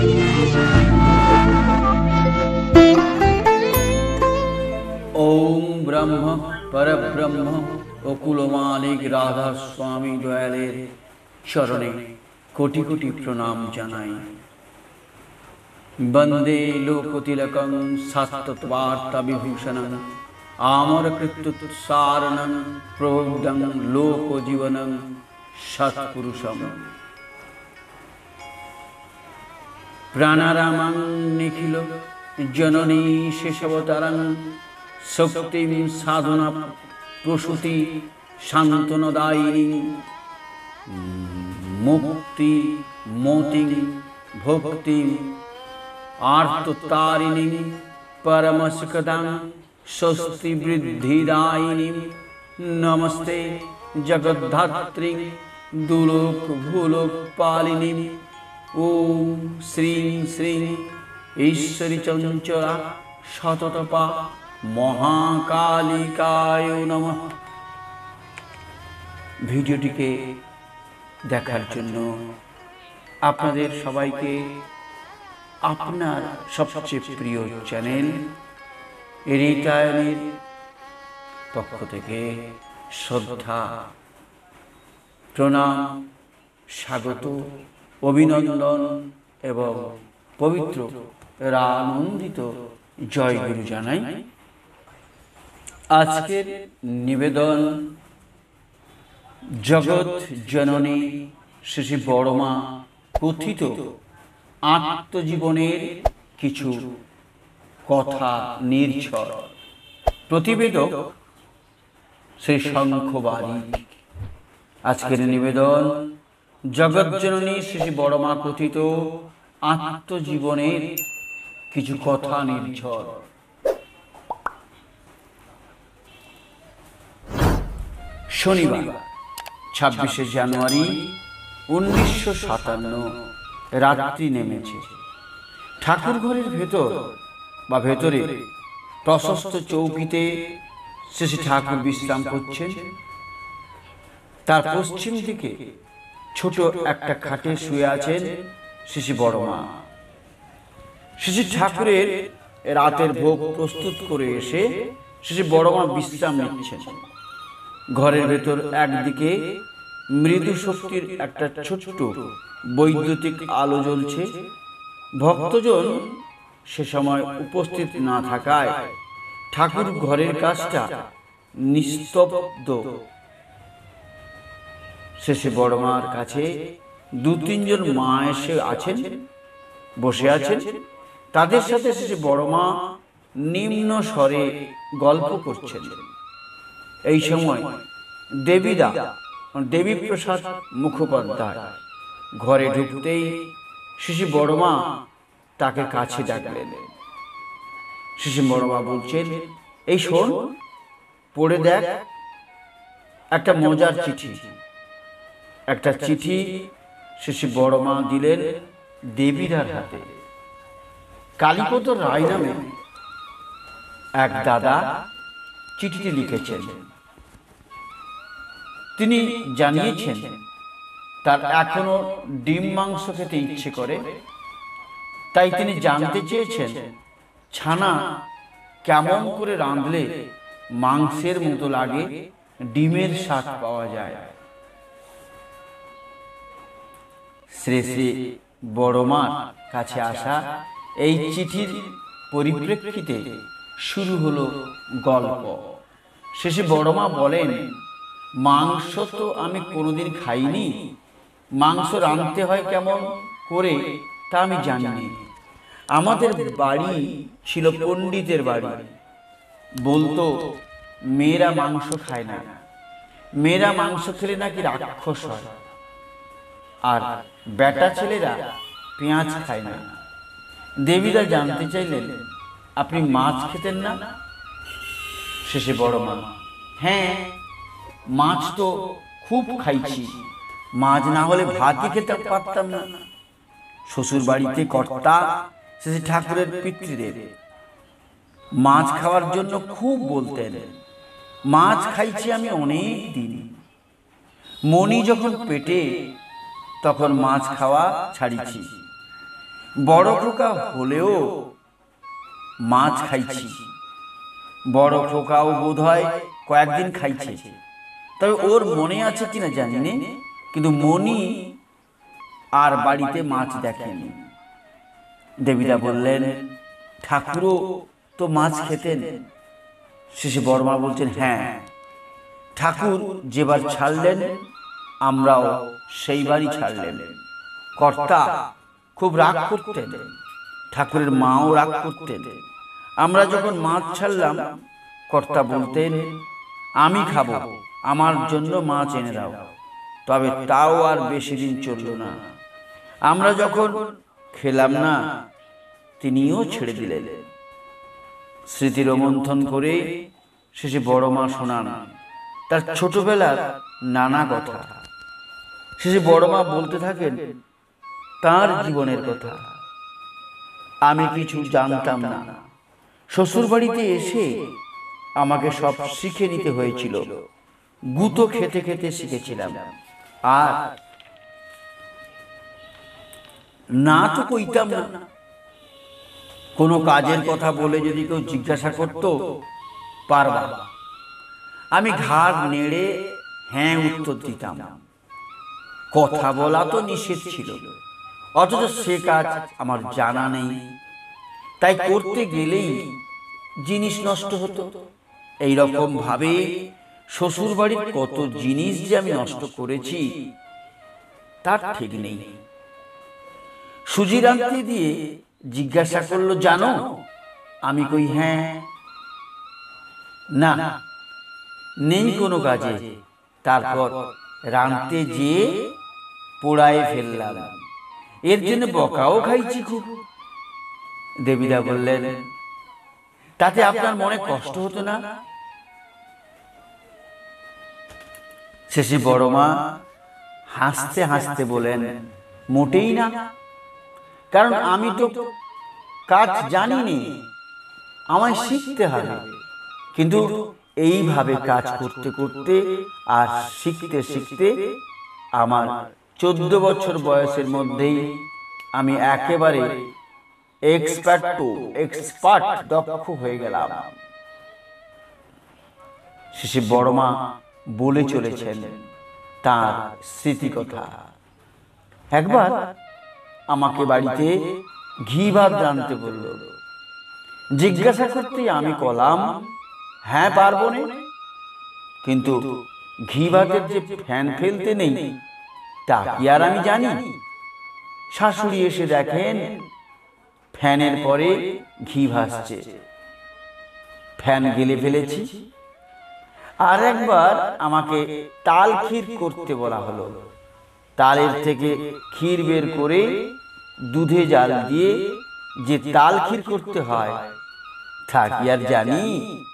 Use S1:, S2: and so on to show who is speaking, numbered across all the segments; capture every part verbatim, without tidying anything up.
S1: ओम ब्रह्म परब्रह्म अकुल मालिक राधा स्वामी दयालेर चरणे कोटि कोटि प्रणाम जानाई। वंदे लोकतिलकं सत्तत्वार्ता विभूषणं आमरकृत्युत्सारणं प्रबुद्धं लोकजीवनं सत्पुरुषं प्राणारामं निखिल जननी शेषवतारं शक्तिं साधना प्रसूति शान्तनदायिनी मुक्ति मोति भक्ति आर्ततारिणी परमसुखदां स्वस्ति वृद्धिदायिनी नमस्ते जगद्धात्री दुलोक भूलोक पालिनी ओम श्रीं श्रीं ईश्वरी चंचला शततपा महाकालिकाय नमः। ভিডিওটিকে দেখার জন্য আপনাদের সবাইকে আপনার সবচেয়ে প্রিয় চ্যানেল রিটায়ানের পক্ষ থেকে শ্রদ্ধা প্রণাম স্বাগত অভিনন্দন এবং পবিত্র আনন্দিত জয়গুরু জানাই। আজকের নিবেদন জগৎ জননী শ্রী বড়মা কথিত আত্মজীবনের কিছু কথা নির্ঝর। প্রতিবেদক শ্রী শঙ্খবাড়ি। আজকের নিবেদন জগৎ জননী শ্রী বড়মা কথিত আত্মজীবনের কিছু কথা নির্ঝর। শনিবার ছাব্বিশে জানুয়ারি উনিশশো সাতান্ন রাত্রি নেমেছে। ঠাকুর ঘরের ভেতর বা ভেতরে প্রশস্ত চৌকিতে শ্রী ঠাকুর বিশ্রাম করছেন। তার পশ্চিম দিকে ছোট একটা খাটে শুয়ে আছেন শ্রী বড়মা। শ্রী ঠাকুরের রাতের ভোগ প্রস্তুত করে এসে শ্রী বড়মা বিশ্রাম নিচ্ছেন। ঘরের ভেতর একদিকে মৃদু শক্তির একটা ছোট্ট বৈদ্যুতিক আলো জ্বলছে। ভক্তজন সে সময় উপস্থিত না থাকায় ঠাকুর ঘরের কাজটা নিস্তব্ধ। শেষে বড়মার কাছে দু তিনজন মা এসে আছেন, বসে আছেন। তাদের সাথে শেষে বড়মা নিম্ন স্বরে গল্প করছেন। এই সময় দেবীদা দেবী প্রসাদ মুখোপাধ্যায় ঘরে ঢুকতেই শিশি বড়মা তাকে কাছে ডাকলেন। শিশি বড়মা বলছেন, এই শোন, পড়ে দেখ একটা মজার চিঠি। একটা চিঠি শিশি বড়মা দিলেন দেবীদার হাতে। কালীপদ রায় নামে এক দাদা চিঠিটি লিখেছেন। তিনি জানিয়েছেন তার এখনো ডিম মাংস খেতে ইচ্ছে করে, তাই তিনি জানতে চেয়েছেন ছানা কেমন করে রাঁধলে মাংসের মতো লাগে, ডিমের স্বাদ পাওয়া যায়। শ্রী শ্রী বড়মার কাছে আসা এই চিঠির পরিপ্রেক্ষিতে শুরু হলো গল্প। শেষে বড়মা বলেন, মাংস তো আমি কোনোদিন খাইনি, মাংস রাঁধতে হয় কেমন করে তা আমি জানিনি। আমাদের বাড়ি ছিল পণ্ডিতের বাড়ি। বলতো মেয়েরা মাংস খায় না, মেয়েরা মাংস খেলে নাকি রাক্ষস হয়, আর বেটা ছেলেরা পেঁয়াজ খায় না। দেবীরা জানতে চাইলেন, আপনি মাছ খেতেন না? শেষে বড়মা, হ্যাঁ, মাছ তো খুব খাইছি, মাছ না হলে ভাতই খেতে পারতাম না। শ্বশুর বাড়িতে কর্তা শেষে ঠাকুরের পিতৃদেব মাছ খাওয়ার জন্য খুব বলতেন। মাছ খাইছি আমি অনেক দিন। মনি যখন পেটে তখন মাছ খাওয়া ছাড়িছি। বড় খোকা হলেও মাছ খাইছি, বড় খোকাও বোধ হয় কয়েকদিন খাইছে, তবে ওর মনে আছে কিনা জানি না, কিন্তু মনি আর বাড়িতে মাছ দেখেনি। দেবীরা বললেন, ঠাকুরও তো মাছ খেতেন। শেষে বড়মা বলছেন, হ্যাঁ, ঠাকুর যেবার ছাড়লেন আমরাও সেই বাড়ি ছাড়লেন। কর্তা খুব রাগ করতেন, ঠাকুরের মাও রাগ করতেন। আমরা যখন মাছ ছাড়লাম কর্তা বলতেন, আমি খাবো, আমার জন্য মাছ এনে দাও। তবে তাও আর বেশি দিন চলল না। আমরা যখন খেলাম না তিনিও ছেড়ে দিলেন। স্মৃতি রোমন্থন করে শেষে বড় মা শোনান তার ছোটবেলার নানা কথা। শেষে বড় মা বলতে থাকেন তার জীবনের কথা। আমি কিছু জানতাম না, শ্বশুর বাড়িতে এসে আমাকে সব শিখে নিতে হয়েছিল। গুঁতো খেতে খেতে শিখেছিলাম। আর না তো কইতাম না। কোনো কাজের কথা বলে যদি কেউ জিজ্ঞাসা করতো, পারবা, আমি ঘাড় নেড়ে হ্যাঁ উত্তর দিতাম। কথা বলা তো নিষেধ ছিল, অথচ সে কাজ আমার জানা নেই। তাই করতে গেলেই জিনিস নষ্ট হতো। এইরকম ভাবে শ্বশুর বাড়ির কত জিনিস যে আমি নষ্ট করেছি তার ঠিক নেই। সুজি রাঁধতে দিয়ে জিজ্ঞাসা করলো, জানো? আমি কই, হ্যাঁ। না, নেই কোনো কাজে। তারপর রাঁধতে যেয়ে পোড়ায় ফেললাম, এর জন্য বকাও খাইছি খুব। দেবীরা বললেন, তাতে আপনার মনে কষ্ট হতো না? শেষে বড় মা হাসতে হাসতে বলেন, মোটেই না। কারণ আমি তো কাজ জানিনি, আমায় শিখতে হবে। কিন্তু এইভাবে কাজ করতে করতে আর শিখতে শিখতে আমার চোদ্দ বছর বয়সের মধ্যেই আমি একেবারে এক্সপার্ট টু এক্সপার্ট দক্ষ হয়ে গেলাম। শেষে বড় মা বলে চলেছেন তার স্মৃতি কথা। একবার আমাকে বাড়িতে ঘি ভাত রাঁধতে বলল। জিজ্ঞাসা করতেই আমি কলাম, হ্যাঁ পারবো না। কিন্তু ঘি ভাতের যে ফ্যান ফেলতে নেই তা কি আর আমি জানি? শাশুড়ি এসে দেখেন ফ্যানের পরে ঘি ভাসছে, ফ্যান গেলে ফেলেছি। আর একবার আমাকে তাল ক্ষীর করতে বলা হলো। তালের থেকে ক্ষীর বের করে দুধে জাল দিয়ে যে তাল ক্ষীর করতে হয় তা কি আর জানি?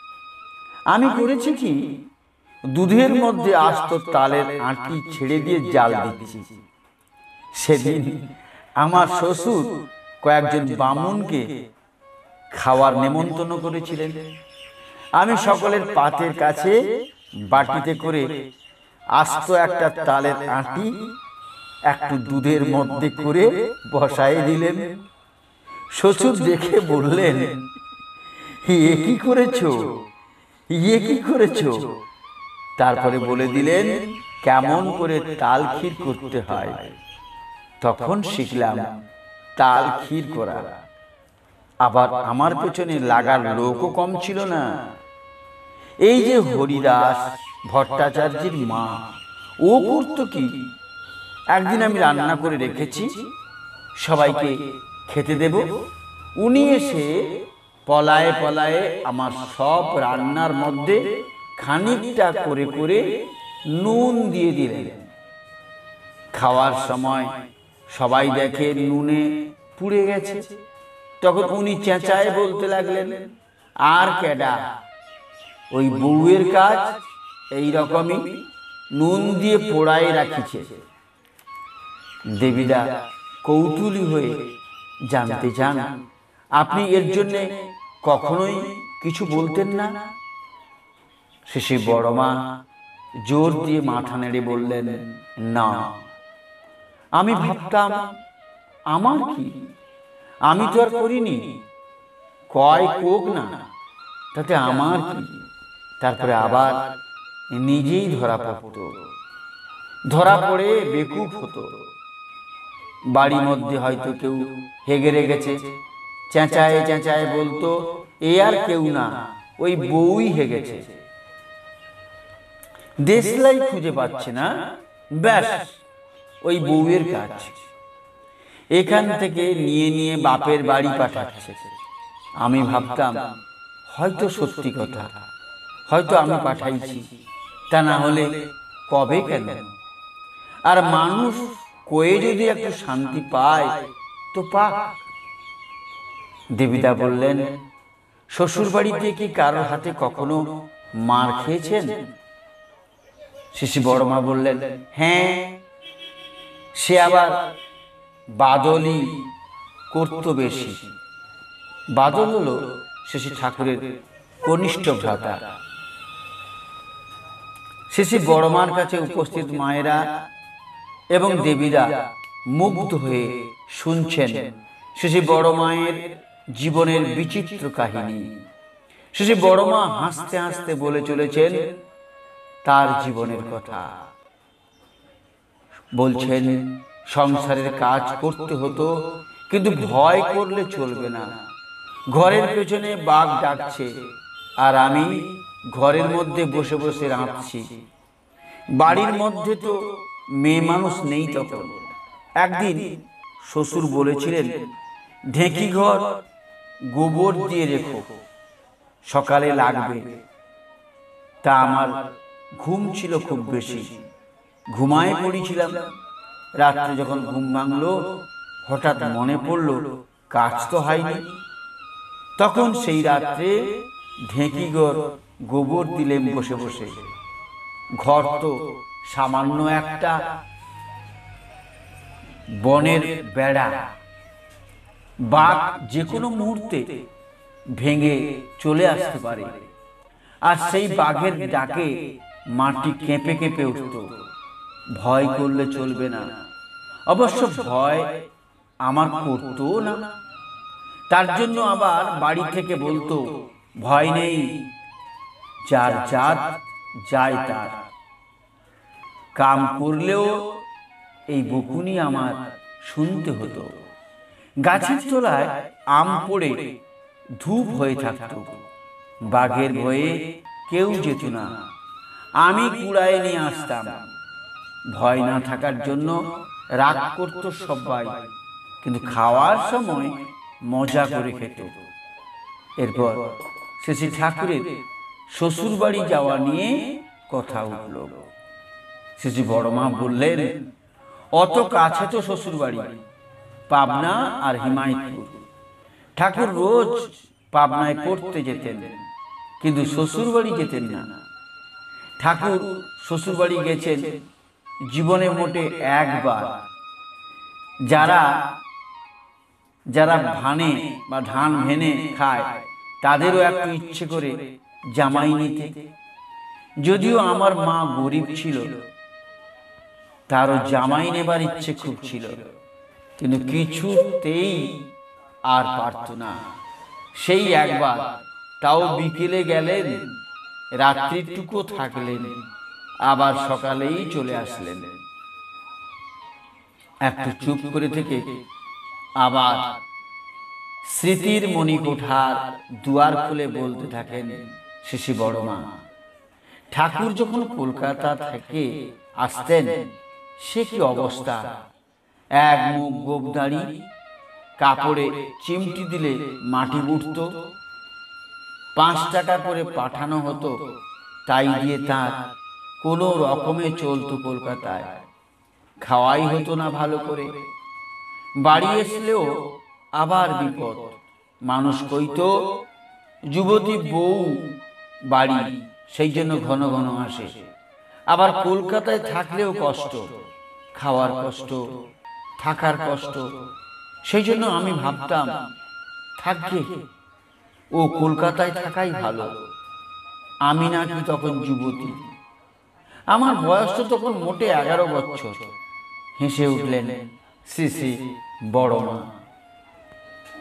S1: আমি করেছি কি, দুধের মধ্যে আস্ত তালের আঁটি ছেড়ে দিয়ে জাল দিচ্ছি। সেদিন আমার শ্বশুর কয়েকজন বামুনকে খাওয়ার নেমন্তন্ন করেছিলেন। আমি সকলের পাতের কাছে বাটিতে করে আস্ত একটা তালের আঁটি একটু দুধের মধ্যে করে বসাই দিলেন। শ্বশুর দেখে বললেন, এ কি করেছো, এ কি করেছো? তারপরে বলে দিলেন কেমন করে তাল ক্ষীর করতে হয়। তখন শিখলাম তাল ক্ষীর করা। আবার আমার পেছনে লাগার লোকও কম ছিল না। এই যে হরিদাস ভট্টাচার্যের মা, ও করতো কি, একদিন আমি রান্না করে রেখেছি, সবাইকে খেতে দেব, উনি এসে পলায়ে পলায়ে আমার সব রান্নার মধ্যে খানিকটা করে করে নুন দিয়ে দিলেন। খাওয়ার সময় সবাই দেখে নুনে পুড়ে গেছে। তখন উনি চেঁচায় বলতে লাগলেন, আর কেডা, ওই বউয়ের কাজ এই রকমই, নুন দিয়ে পোড়ায় রাখিছে। দেবীরা কৌতূহলী হয়ে জানতে চান, আপনি এর জন্য কখনোই কিছু বলতেন না? শেষে বড় মা জোর দিয়ে মাথা নেড়ে বললেন, না। আমি ভাবতাম আমার কি, আমি তো আর করিনি, কয় কোক না, তাতে আমার কি। তারপরে আবার নিজেই ধরা পড়ত, ধরা পড়ে বেকুব হতো। বাড়ির মধ্যে হয়তো কেউ হেগেরে গেছে, চেঁচায়ে চেঁচায়ে বলতো, এ আর কেউ না, ওই বউই হেগেছে। দেশলাই খুঁজে পাচ্ছে না, ব্যাস ওই বউয়ের কাজ। এখান থেকে নিয়ে নিয়ে বাপের বাড়ি পাঠাচ্ছে। আমি ভাবতাম হয়তো সত্যি কথা, হয়তো আমি পাঠাইছি, তা না হলে কবে কেন। আর মানুষ কয়ে যদি একটু শান্তি পায় তো পাক। দেবীদা বললেন, শ্বশুর বাড়িতে কি কারোর হাতে কখনো মার খেয়েছেন? শিশি বড় মা বললেন, হ্যাঁ, সে আবার বাদলই করত বেশি। বাদল হলো শিশি ঠাকুরের কনিষ্ঠ ভ্রাতা। শিশি বড় মার কাছে উপস্থিত মায়েরা এবং দেবীরা মুগ্ধ হয়ে শুনছেন শিশি বড় মায়ের জীবনের বিচিত্র কাহিনী। শিশি বড় মা হাসতে হাসতে বলে চলেছেন তার জীবনের কথা। বলছেন, সংসারের কাজ করতে হতো, কিন্তু ভয় করলে চলবে না। ঘরের পেছনে বাঘ ডাকছে, আর আমি ঘরের মধ্যে বসে বসে রাঁধছি। বাড়ির মধ্যে তো মেয়ে মানুষ নেই তখন। একদিন শ্বশুর বলেছিলেন, ঢেঁকি ঘর গোবর দিয়ে রেখো, সকালে লাগবে। তা আমার ঘুম ছিল খুব বেশি, ঘুমায় পড়েছিলাম। রাত্রে যখন ঘুম ভাঙলো, হঠাৎ মনে পড়ল কাজ তো হয়নি। তখন সেই রাত্রে ঢেঁকি ঘর গোবর দিলেম বসে বসে। ঘর তো সামান্য একটা বনের বেড়া, বাঘ যে কোনো মুহূর্তে ভেঙে চলে আসতে পারে। আর সেই বাঘের ডাকে মাটি কেঁপে কেঁপে উঠত। ভয় করলে চলবে না। অবশ্য ভয় আমার করতো না। তার জন্য আবার বাড়ি থেকে বলতো, ভয় নেই, যার জাত যায় তার। কাম করলেও এই বকুনি আমার শুনতে হতো। গাছের তলায় আম পড়ে ধূপ হয়ে থাকত, বাঘের ভয়ে কেউ যেত না। আমি কুড়ায় নিয়ে আসতাম। ভয় না থাকার জন্য রাগ করত সবাই, কিন্তু খাওয়ার সময় মজা করে খেত। এরপর শিশি ঠাকুরের শ্বশুর বাড়ি যাওয়া নিয়ে কথা উঠল। শিশি বড় মা বললেন, অত কাছে তো শ্বশুর বাড়ি, পাবনা আর হিমায়তপুর। ঠাকুর রোজ পাবনায় পড়তে যেতেন, কিন্তু শ্বশুর বাড়ি যেতেন না। ঠাকুর শ্বশুর বাড়ি গেছেন জীবনে মোটে একবার। যারা যারা ধানে বা ধান ভেনে খায়, তাদেরও একটু ইচ্ছে করে জামাই নিতে। যদিও আমার মা গরিব ছিল, তারও জামাই নেবার ইচ্ছে খুব ছিল, কিন্তু কিছুতেই আর পারত না। সেই একবার, তাও বিকেলে গেলেন, রাত্রিটুকু থাকলেন, আবার সকালেই চলে আসলেন। একটু চুপ করে থেকে আবার স্মৃতির মণিকোঠার দুয়ার খুলে বলতে থাকেন শিশি বড় মা, ঠাকুর যখন কলকাতা থেকে আসতেন, সে কি অবস্থা! এক মুখ গোবদাড়ি, কাপড়ে চিমটি দিলে মাটি উঠত। পাঁচ টাকা করে পাঠানো হতো, তাই দিয়ে তার কোনো রকমে চলতো কলকাতায়। খাওয়াই হতো না ভালো করে। বাড়ি আসলেও আবার বিপদ। মানুষ কইতো যুবতী বউ বাড়ি, সেই জন্য ঘন ঘন আসে। আবার কলকাতায় থাকলেও কষ্ট, খাওয়ার কষ্ট, থাকার কষ্ট। সেই জন্য আমি ভাবতাম, থাকবে ও কলকাতায় থাকাই ভালো। আমি নাকি তখন যুবতী, আমার বয়স তো তখন মোটে এগারো বছর। হেসে উঠলেন শিশি বড় মা।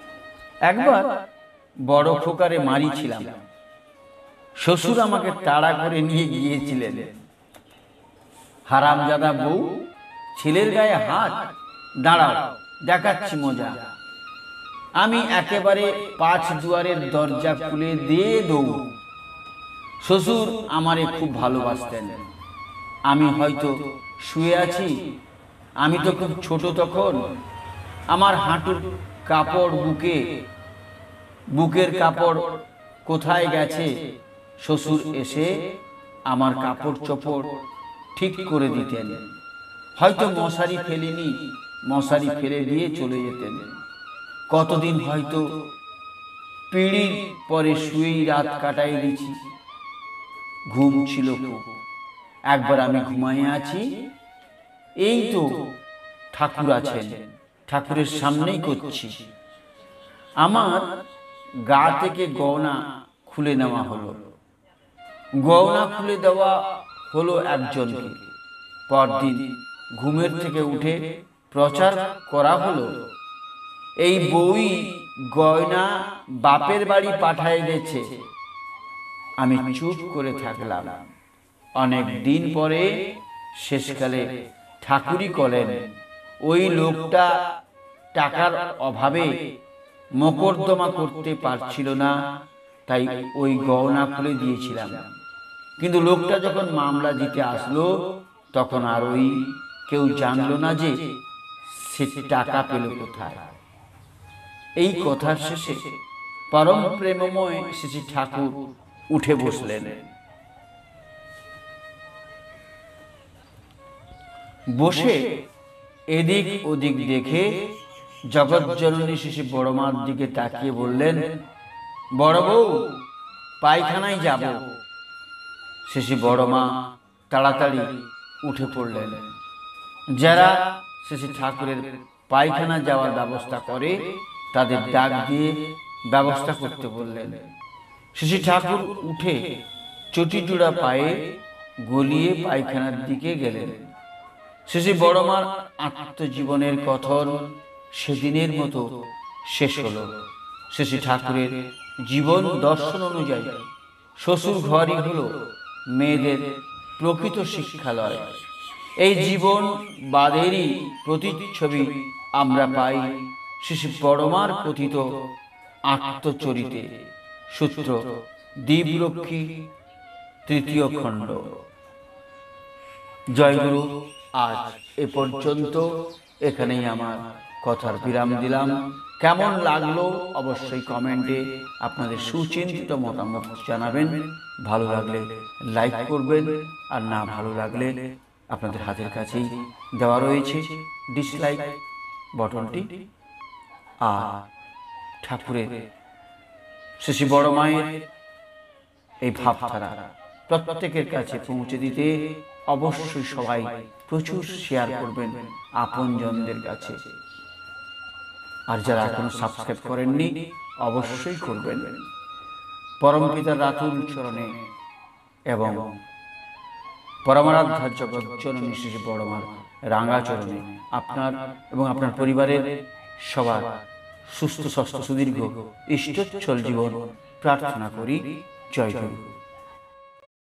S1: একবার বড় খোকারে মারিছিলাম, শ্বশুর আমাকে তাড়া করে নিয়ে গিয়েছিলেন। হারামজাদা বউ, ছেলের গায়ে হাত, দাঁড়াও দেখাচ্ছি মজা। আমি একেবারে পাঁচ দুয়ারের দরজা খুলে দিয়ে দৌড়। শ্বশুর আমারে খুব ভালোবাসতেন। আমি হয়তো শুয়ে আছি, আমি তো খুব ছোট তখন, আমার হাঁটুর কাপড় বুকে, বুকের কাপড় কোথায় গেছে, শ্বশুর এসে আমার কাপড় চোপড় ঠিক করে দিতেন। হয়তো মশারি ফেলিনি, মশারি ফেলে দিয়ে চলে যেতেন। কতদিন হয়তো পিঁড়ির পরে শুয়েই রাত কাটাই দিছি, ঘুম ছিল খুব। একবার আমি ঘুমাইয়া আছি, এই তো ঠাকুর আছেন, ঠাকুরের সামনেই করছি। আমার গা থেকে গয়না খুলে নেওয়া হলো, গয়না খুলে দেওয়া হলো একজনকে। পরদিন ঘুমের থেকে উঠে প্রচার করা হলো, এই বউই গয়না বাপের বাড়ি পাঠায় গেছে। আমি চুপ করে থাকলাম। অনেক দিন পরে শেষকালে ঠাকুরই করেন, ওই লোকটা টাকার অভাবে মোকদ্দমা করতে পারছিল না, তাই ওই গয়না খুলে দিয়েছিলাম। কিন্তু লোকটা যখন মামলা দিতে আসলো, তখন আর ওই কেউ জানলো না যে সে টাকা পেল কোথায়। এই কথার শেষে পরম প্রেমময় শ্রী ঠাকুর উঠে বসলেন। বসে এদিক ওদিক দেখে জগৎজননী শ্রী বড়মার দিকে তাকিয়ে বললেন, বড় বউ, পায়খানায় যাব। শ্রী বড়মা তাড়াতাড়ি উঠে পড়লেন। যারা শ্রী ঠাকুরের পায়খানা যাওয়ার ব্যবস্থা করে তাদের ডাক দিয়ে ব্যবস্থা করতে বললেন। শ্রী ঠাকুর উঠে চটিজোড়া পায়ে গলিয়ে পায়খানার দিকে গেলেন। শ্রী বড়মার আত্মজীবনের কথন সেদিনের মতো শেষ হল। শ্রী ঠাকুরের জীবন দর্শন অনুযায়ী শ্বশুর ঘরই হল মেয়েদের প্রকৃত শিক্ষালয়। এই জীবন বাদেরই প্রতিচ্ছবি আমরা পাই শ্রী বড়মার কথিত আত্মচরিতে। সূত্র দীপরক্ষী, তৃতীয় খণ্ড। জয়গুরু। আজ এ পর্যন্ত, এখানেই আমার কথার বিরাম দিলাম। কেমন লাগলো অবশ্যই কমেন্টে আপনাদের সুচিন্তিত মতামত জানাবেন। ভালো লাগলে লাইক করবেন, আর না ভালো লাগলে আপনাদের হাতের কাছেই দেওয়া রয়েছে ডিসলাইক বটনটি। আর ঠাকুরের শ্রী বড় মায়ের এই ভাবধারা প্রত্যেকের কাছে পৌঁছে দিতে অবশ্যই সবাই প্রচুর শেয়ার করবেন আপনজনদের কাছে। আর যারা এখনো সাবস্ক্রাইব করেননি অবশ্যই করবেন। পরমপিতার রাতুল চরণে এবং পরমারাধ্য জগৎজননী শ্রী বড়মার রাঙা চরণে আপনার এবং আপনার পরিবারের সবার সুস্থ স্বাস্থ্য সুদীর্ঘ ইষ্টচ্ছল জীবন প্রার্থনা করি। জয় গুরু।